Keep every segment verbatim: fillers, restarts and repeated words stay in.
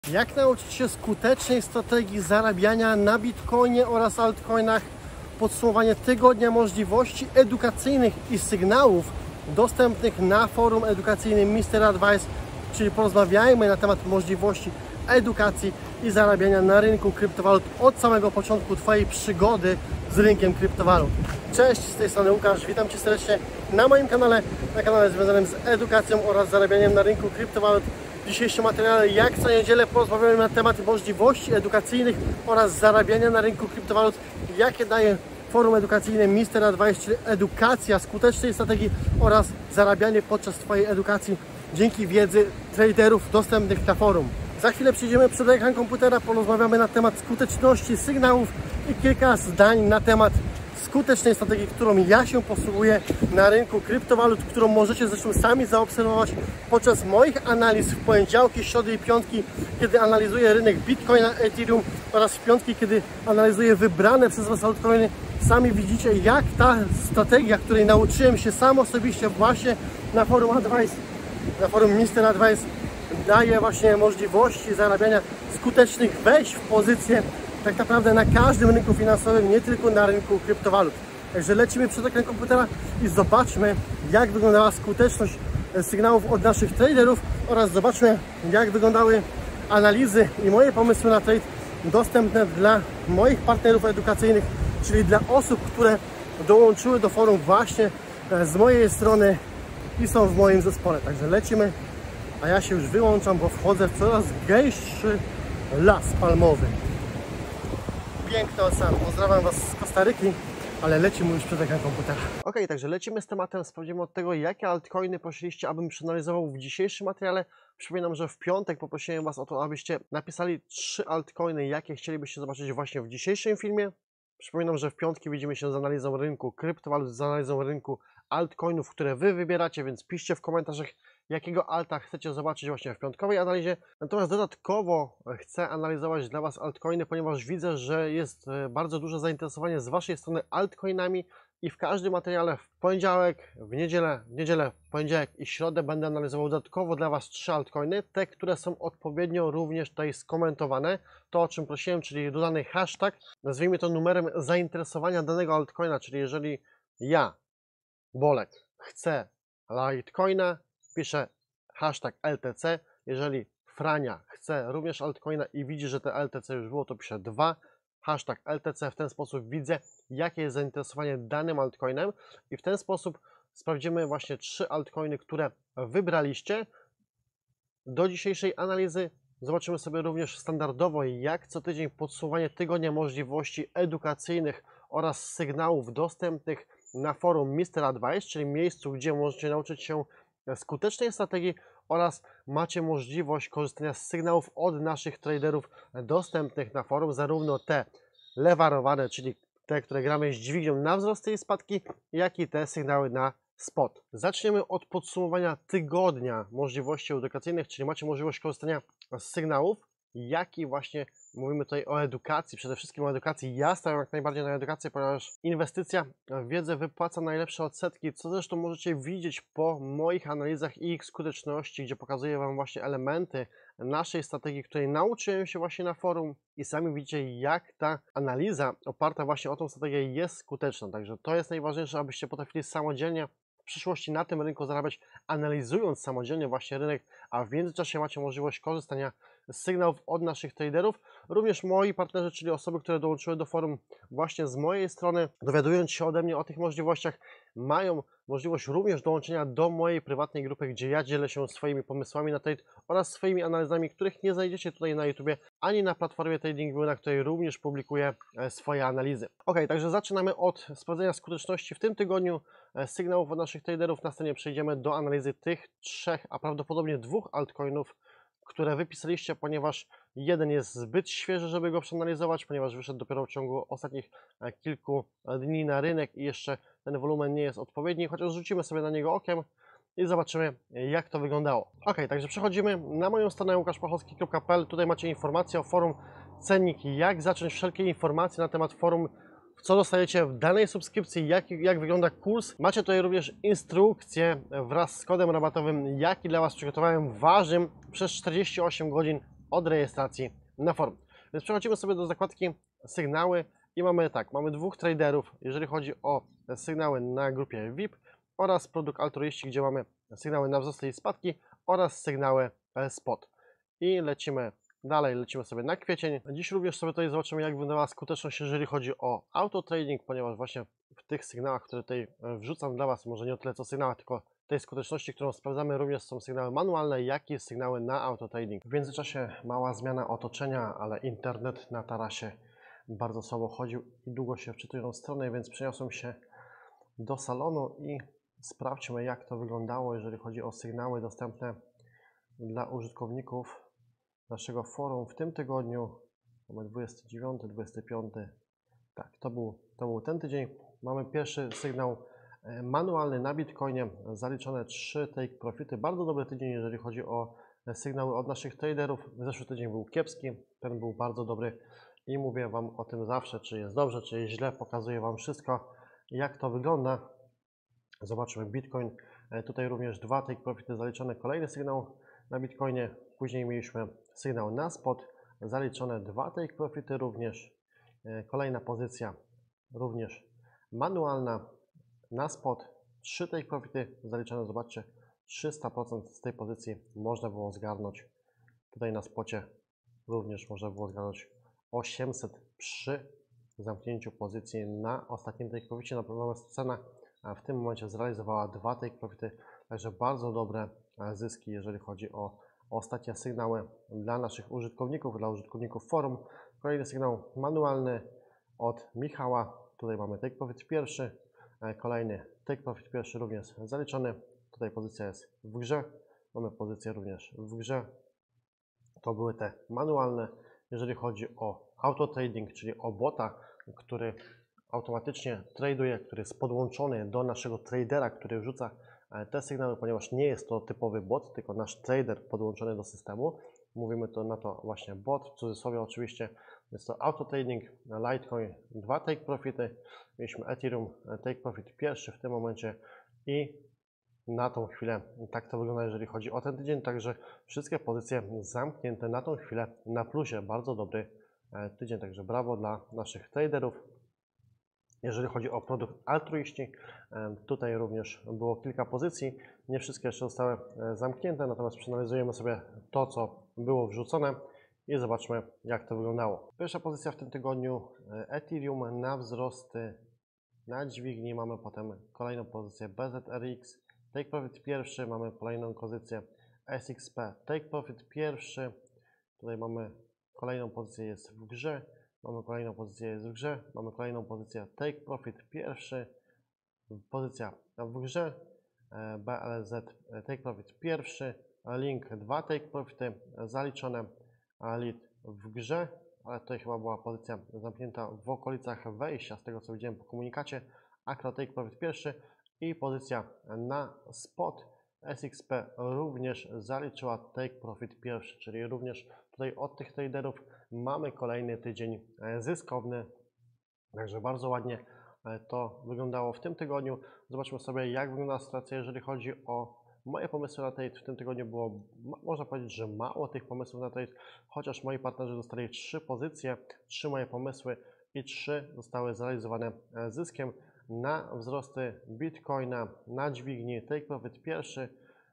Jak nauczyć się skutecznej strategii zarabiania na Bitcoinie oraz altcoinach? Podsumowanie tygodnia możliwości edukacyjnych i sygnałów dostępnych na forum edukacyjnym mister Advice, czyli porozmawiajmy na temat możliwości edukacji i zarabiania na rynku kryptowalut od samego początku Twojej przygody z rynkiem kryptowalut. Cześć, z tej strony Łukasz, witam Cię serdecznie na moim kanale, na kanale związanym z edukacją oraz zarabianiem na rynku kryptowalut. W dzisiejszym materiale, jak co niedzielę, porozmawiamy na temat możliwości edukacyjnych oraz zarabiania na rynku kryptowalut, jakie daje forum edukacyjne mister Advice, czyli edukacja skutecznej strategii oraz zarabianie podczas Twojej edukacji dzięki wiedzy traderów dostępnych na forum. Za chwilę przyjdziemy przed ekran komputera, porozmawiamy na temat skuteczności sygnałów i kilka zdań na temat skutecznej strategii, którą ja się posługuję na rynku kryptowalut, którą możecie zresztą sami zaobserwować podczas moich analiz w poniedziałki, środy i piątki, kiedy analizuję rynek Bitcoina, Ethereum, oraz w piątki, kiedy analizuję wybrane przez Was altcoiny. Sami widzicie, jak ta strategia, której nauczyłem się sam osobiście właśnie na forum Advice, na forum mister Advice, daje właśnie możliwości zarabiania skutecznych wejść w pozycję tak naprawdę na każdym rynku finansowym, nie tylko na rynku kryptowalut. Także lecimy przed ekran komputera i zobaczmy, jak wyglądała skuteczność sygnałów od naszych traderów oraz zobaczmy, jak wyglądały analizy i moje pomysły na trade dostępne dla moich partnerów edukacyjnych, czyli dla osób, które dołączyły do forum właśnie z mojej strony i są w moim zespole. Także lecimy, a ja się już wyłączam, bo wchodzę w coraz gęstszy las palmowy. Piękny ocean. Pozdrawiam Was z Kostaryki, ale lecimy już przed ekran komputera. Ok, także lecimy z tematem. Sprawdzimy od tego, jakie altcoiny prosiliście, abym przeanalizował w dzisiejszym materiale. Przypominam, że w piątek poprosiłem Was o to, abyście napisali trzy altcoiny, jakie chcielibyście zobaczyć właśnie w dzisiejszym filmie. Przypominam, że w piątki widzimy się z analizą rynku kryptowalut, z analizą rynku altcoinów, które Wy wybieracie, więc piszcie w komentarzach, jakiego alta chcecie zobaczyć właśnie w piątkowej analizie. Natomiast dodatkowo chcę analizować dla Was altcoiny, ponieważ widzę, że jest bardzo duże zainteresowanie z Waszej strony altcoinami i w każdym materiale w poniedziałek, w niedzielę, w niedzielę, poniedziałek i środę będę analizował dodatkowo dla Was trzy altcoiny, te, które są odpowiednio również tutaj skomentowane. To, o czym prosiłem, czyli dodany hashtag, nazwijmy to numerem zainteresowania danego altcoina, czyli jeżeli ja, Bolek, chcę Litecoina, piszę hashtag L T C, jeżeli Frania chce również altcoina i widzi, że te L T C już było, to piszę dwa, hashtag L T C, w ten sposób widzę, jakie jest zainteresowanie danym altcoinem i w ten sposób sprawdzimy właśnie trzy altcoiny, które wybraliście. Do dzisiejszej analizy zobaczymy sobie również standardowo, jak co tydzień podsumowanie tygodnia możliwości edukacyjnych oraz sygnałów dostępnych na forum mister Advice, czyli miejscu, gdzie możecie nauczyć się skutecznej strategii oraz macie możliwość korzystania z sygnałów od naszych traderów dostępnych na forum, zarówno te lewarowane, czyli te, które gramy z dźwignią na wzrosty i spadki, jak i te sygnały na spot. Zaczniemy od podsumowania tygodnia możliwości edukacyjnych, czyli macie możliwość korzystania z sygnałów, jak i właśnie mówimy tutaj o edukacji, przede wszystkim o edukacji. Ja stawiam jak najbardziej na edukację, ponieważ inwestycja w wiedzę wypłaca najlepsze odsetki, co zresztą możecie widzieć po moich analizach i ich skuteczności, gdzie pokazuję Wam właśnie elementy naszej strategii, której nauczyłem się właśnie na forum i sami widzicie, jak ta analiza oparta właśnie o tą strategię jest skuteczna. Także to jest najważniejsze, abyście potrafili samodzielnie w przyszłości na tym rynku zarabiać, analizując samodzielnie właśnie rynek, a w międzyczasie macie możliwość korzystania z sygnałów od naszych traderów. Również moi partnerzy, czyli osoby, które dołączyły do forum właśnie z mojej strony, dowiadując się ode mnie o tych możliwościach, mają możliwość również dołączenia do mojej prywatnej grupy, gdzie ja dzielę się swoimi pomysłami na trade oraz swoimi analizami, których nie znajdziecie tutaj na YouTubie, ani na platformie TradingView, na której również publikuję swoje analizy. Ok, także zaczynamy od sprawdzenia skuteczności w tym tygodniu sygnałów od naszych traderów. Następnie przejdziemy do analizy tych trzech, a prawdopodobnie dwóch altcoinów, które wypisaliście, ponieważ jeden jest zbyt świeży, żeby go przeanalizować, ponieważ wyszedł dopiero w ciągu ostatnich kilku dni na rynek i jeszcze ten wolumen nie jest odpowiedni, chociaż rzucimy sobie na niego okiem i zobaczymy, jak to wyglądało. Ok, także przechodzimy na moją stronę łukasz pachowski kropka p l. Tutaj macie informacje o forum, cennik, jak zacząć, wszelkie informacje na temat forum, co dostajecie w danej subskrypcji, jak, jak wygląda kurs. Macie tutaj również instrukcję wraz z kodem rabatowym, jaki dla Was przygotowałem, ważnym przez czterdzieści osiem godzin od rejestracji na forum. Więc przechodzimy sobie do zakładki sygnały i mamy tak, mamy dwóch traderów, jeżeli chodzi o sygnały na grupie V I P oraz produkt altruiści, gdzie mamy sygnały na wzrosty i spadki oraz sygnały spot. I lecimy dalej, lecimy sobie na kwiecień. Dziś również sobie tutaj zobaczymy, jak wyglądała skuteczność, jeżeli chodzi o auto trading, ponieważ właśnie w tych sygnałach, które tutaj wrzucam dla Was, może nie o tyle co sygnałach, tylko tej skuteczności, którą sprawdzamy, również są sygnały manualne, jak i sygnały na auto trading. W międzyczasie mała zmiana otoczenia, ale internet na tarasie bardzo słabo chodził i długo się wczytują stronę, więc przeniosłem się do salonu i sprawdźmy, jak to wyglądało, jeżeli chodzi o sygnały dostępne dla użytkowników naszego forum w tym tygodniu. Mamy dwudziesty dziewiąty, dwudziesty piąty. Tak, to był, to był ten tydzień. Mamy pierwszy sygnał manualny na Bitcoinie, zaliczone trzy take profity. Bardzo dobry tydzień, jeżeli chodzi o sygnały od naszych traderów. Zeszły tydzień był kiepski, ten był bardzo dobry i mówię Wam o tym zawsze, czy jest dobrze, czy jest źle. Pokazuję Wam wszystko, jak to wygląda. Zobaczmy Bitcoin. Tutaj również dwa take profity zaliczone. Kolejny sygnał na Bitcoinie. Później mieliśmy sygnał na spot, zaliczone dwa take profity również. Kolejna pozycja również manualna na spot, trzy take profity zaliczone. Zobaczcie, trzysta procent z tej pozycji można było zgarnąć. Tutaj na spocie również można było zgarnąć osiemset przy zamknięciu pozycji na ostatnim take proficie. Natomiast cena w tym momencie zrealizowała dwa take profity, także bardzo dobre zyski, jeżeli chodzi o ostatnie sygnały dla naszych użytkowników, dla użytkowników forum. Kolejny sygnał manualny od Michała. Tutaj mamy take profit pierwszy, kolejny take profit pierwszy również zaliczony. Tutaj pozycja jest w grze, mamy pozycję również w grze. To były te manualne. Jeżeli chodzi o auto trading, czyli o bota, który automatycznie traduje, który jest podłączony do naszego tradera, który wrzuca te sygnały, ponieważ nie jest to typowy bot, tylko nasz trader podłączony do systemu. Mówimy to na to właśnie bot, w cudzysłowie oczywiście. Jest to auto trading, Litecoin, dwa take profity. Mieliśmy Ethereum, take profit pierwszy w tym momencie i na tą chwilę tak to wygląda, jeżeli chodzi o ten tydzień. Także wszystkie pozycje zamknięte na tą chwilę na plusie. Bardzo dobry tydzień, także brawo dla naszych traderów. Jeżeli chodzi o produkt altruiści, tutaj również było kilka pozycji, nie wszystkie jeszcze zostały zamknięte, natomiast przeanalizujemy sobie to, co było wrzucone i zobaczmy, jak to wyglądało. Pierwsza pozycja w tym tygodniu Ethereum na wzrosty, na dźwigni, mamy potem kolejną pozycję B Z R X, take profit pierwszy, mamy kolejną pozycję S X P, take profit pierwszy, tutaj mamy kolejną pozycję, jest w grze. Mamy kolejną pozycję, jest w grze. Mamy kolejną pozycję, take profit pierwszy, pozycja w grze, B L Z, take profit pierwszy, link dwa take profity zaliczone, lead w grze, ale tutaj chyba była pozycja zamknięta w okolicach wejścia, z tego co widziałem po komunikacie, Akra take profit pierwszy i pozycja na spot. S X P również zaliczyła take profit pierwszy, czyli również tutaj od tych traderów mamy kolejny tydzień zyskowny, także bardzo ładnie to wyglądało w tym tygodniu. Zobaczmy sobie, jak wygląda sytuacja, jeżeli chodzi o moje pomysły na trade. W tym tygodniu było, można powiedzieć, że mało tych pomysłów na trade, chociaż moi partnerzy dostali trzy pozycje, trzy moje pomysły i trzy zostały zrealizowane zyskiem. Na wzrosty Bitcoina, na dźwigni take profit pierwszy.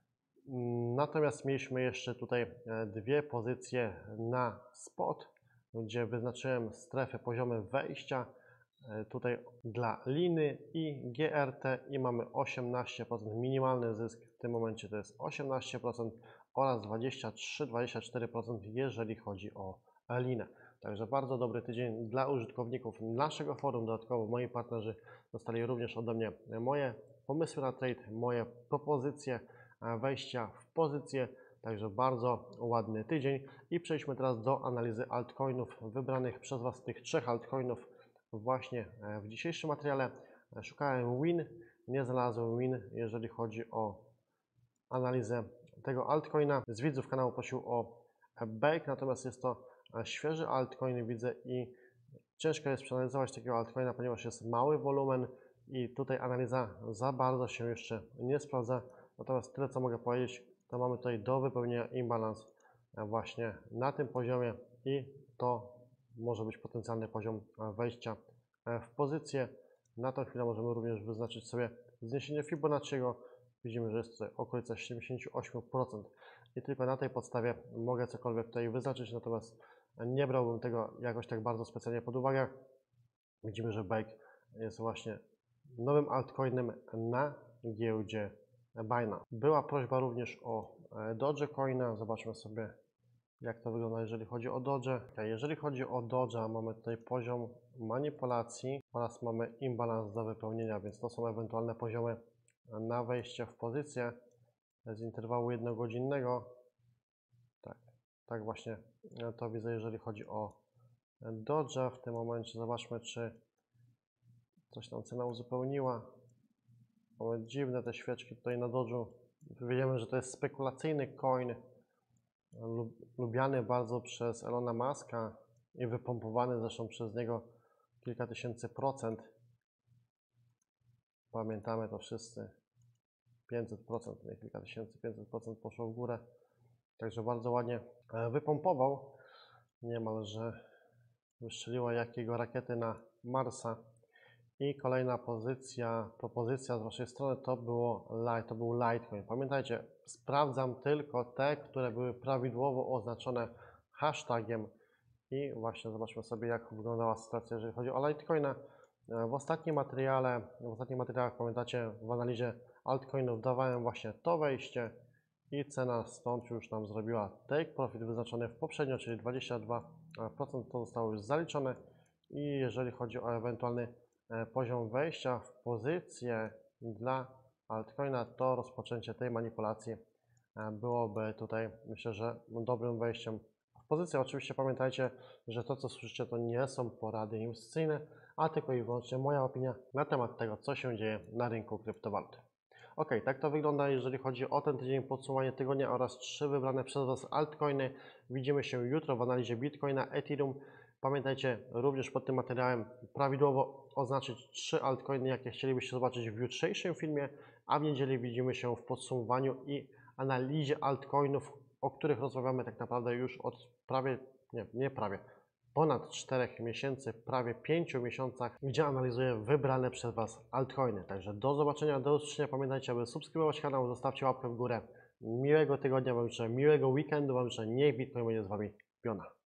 Natomiast mieliśmy jeszcze tutaj dwie pozycje na spot, gdzie wyznaczyłem strefy, poziomy wejścia tutaj dla liny i G R T i mamy osiemnaście procent, minimalny zysk w tym momencie to jest osiemnaście procent oraz dwadzieścia trzy do dwudziestu czterech procent, jeżeli chodzi o linę. Także bardzo dobry tydzień dla użytkowników naszego forum. Dodatkowo moi partnerzy dostali również ode mnie moje pomysły na trade, moje propozycje wejścia w pozycję. Także bardzo ładny tydzień i przejdźmy teraz do analizy altcoinów wybranych przez Was, tych trzech altcoinów właśnie w dzisiejszym materiale. Szukałem win, nie znalazłem win, jeżeli chodzi o analizę tego altcoina. Z widzów kanału prosił o bake, natomiast jest to świeży altcoin, widzę, i ciężko jest przeanalizować takiego altcoina, ponieważ jest mały wolumen i tutaj analiza za bardzo się jeszcze nie sprawdza. Natomiast tyle, co mogę powiedzieć, to mamy tutaj do wypełnienia imbalans właśnie na tym poziomie i to może być potencjalny poziom wejścia w pozycję. Na tą chwilę możemy również wyznaczyć sobie zniesienie Fibonacciego. Widzimy, że jest tutaj okolica siedemdziesiąt osiem procent i tylko na tej podstawie mogę cokolwiek tutaj wyznaczyć, natomiast nie brałbym tego jakoś tak bardzo specjalnie pod uwagę. Widzimy, że Bake jest właśnie nowym altcoinem na giełdzie Binance. Była prośba również o Dogecoina. Zobaczmy sobie, jak to wygląda, jeżeli chodzi o Doge. Jeżeli chodzi o Doge'a, mamy tutaj poziom manipulacji oraz mamy imbalans do wypełnienia, więc to są ewentualne poziomy na wejście w pozycję z interwału jednogodzinnego. Tak, tak właśnie to widzę, jeżeli chodzi o Doge'a. W tym momencie zobaczmy, czy coś tam cena uzupełniła. Mamy dziwne te świeczki tutaj na Doge'u. Wiemy, że to jest spekulacyjny coin, lubiany bardzo przez Elona Muska i wypompowany zresztą przez niego kilka tysięcy procent. Pamiętamy to wszyscy. pięćset procent, nie kilka tysięcy, pięćset procent poszło w górę. Także bardzo ładnie wypompował. Niemalże wystrzeliła jakiego rakiety na Marsa. I kolejna pozycja, propozycja z Waszej strony to było light, to był Litecoin. Pamiętajcie, sprawdzam tylko te, które były prawidłowo oznaczone hashtagiem. I właśnie zobaczmy sobie, jak wyglądała sytuacja, jeżeli chodzi o Litecoina. W ostatnim materiale, w ostatnich materiałach, pamiętacie, w analizie altcoinów dawałem właśnie to wejście i cena stąd już nam zrobiła take profit wyznaczony w poprzednio, czyli dwadzieścia dwa procent, to zostało już zaliczone. I jeżeli chodzi o ewentualny poziom wejścia w pozycję dla altcoina, to rozpoczęcie tej manipulacji byłoby tutaj, myślę, że dobrym wejściem w pozycję. Oczywiście pamiętajcie, że to, co słyszycie, to nie są porady inwestycyjne, a tylko i wyłącznie moja opinia na temat tego, co się dzieje na rynku kryptowalut. Ok, tak to wygląda, jeżeli chodzi o ten tydzień, podsumowanie tygodnia oraz trzy wybrane przez Was altcoiny. Widzimy się jutro w analizie Bitcoina, Ethereum. Pamiętajcie również pod tym materiałem prawidłowo oznaczyć trzy altcoiny, jakie chcielibyście zobaczyć w jutrzejszym filmie, a w niedzielę widzimy się w podsumowaniu i analizie altcoinów, o których rozmawiamy tak naprawdę już od prawie, nie, nie prawie, ponad czterech miesięcy, prawie pięciu miesiącach, gdzie analizuję wybrane przez Was altcoiny. Także do zobaczenia, do usłyszenia. Pamiętajcie, aby subskrybować kanał, zostawcie łapkę w górę. Miłego tygodnia Wam życzę, miłego weekendu Wam życzę. Niech Bitcoin będzie z Wami piona.